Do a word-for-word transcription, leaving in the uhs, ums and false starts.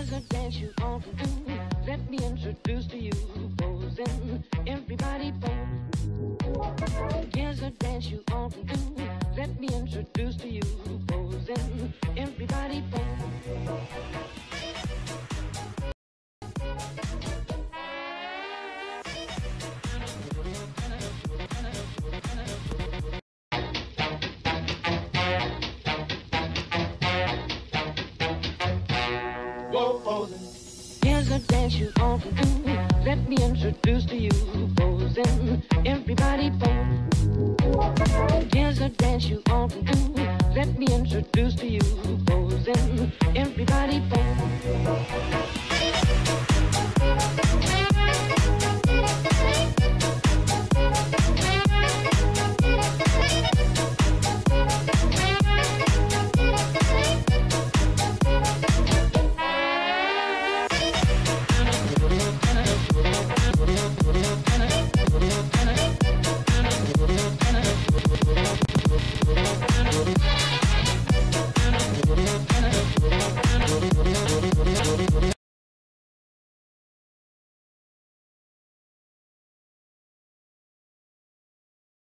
Here's a dance you ought to do. Let me introduce to you, posing. Everybody pose. Here's a dance you ought to do. Let me introduce to you, posing. Everybody pose. Here's a dance you ought to do. Let me introduce to you, posing. Everybody pose. Here's a dance you ought to do. Let me introduce to you,